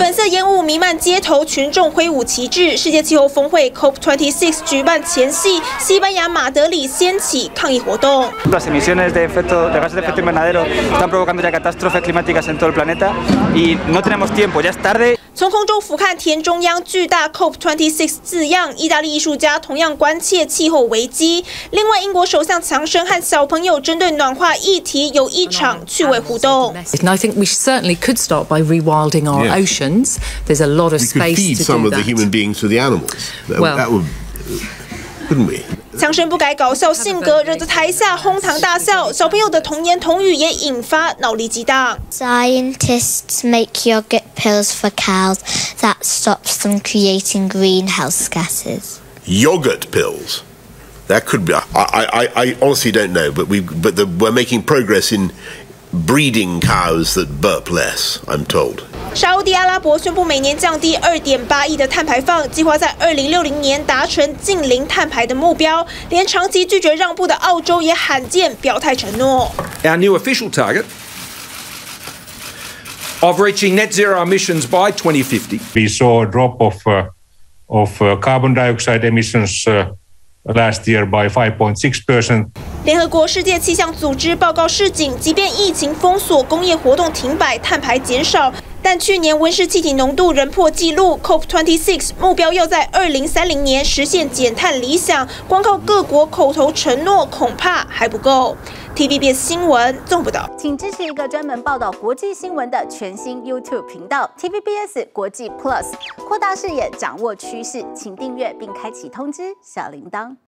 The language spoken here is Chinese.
粉色烟雾弥漫街头，群众挥舞旗帜。世界气候峰会 COP26 举办前夕，西班牙马德里掀起抗议活动。 Las emisiones de gases de efecto invernadero están provocando ya catástrofes climáticas en todo el planeta y no tenemos tiempo, ya es tarde. 从空中俯瞰田中央巨大 COP26 字样，意大利艺术家同样关切气候危机。另外，英国首相强生和小朋友针对暖化议题有一场趣味互动。 And I think we certainly could start by rewilding our oceans. There's a lot of space to do that. We could feed some of the human beings to the animals. That would, couldn't we? 强生不改搞笑性格，惹得台下哄堂大笑。小朋友的童言童语也引发脑力激荡。 Scientists make yogurt pills for cows that stops them creating greenhouse gases. Yogurt pills. That could be. I honestly don't know, but we're making progress in breeding cows that burp less. I'm told. 沙烏地阿拉伯宣布每年降低2.8亿的碳排放，计划在2060年达成净零碳排的目标。连长期拒绝让步的澳洲也罕见表态承诺。 Our new official target of reaching net zero emissions by 2050. We saw a drop of carbon dioxide emissions last year by 5.6%. 联合国世界气象组织报告示警，即便疫情封锁、工业活动停摆、碳排减少，但去年温室气体浓度仍破纪录。COP26 目标要在2030年实现减碳理想，光靠各国口头承诺恐怕还不够。TVBS 新闻综合报道， 请支持一个专门报道国际新闻的全新 YouTube 频道 TVBS 国际 Plus， 扩大视野，掌握趋势，请订阅并开启通知小铃铛。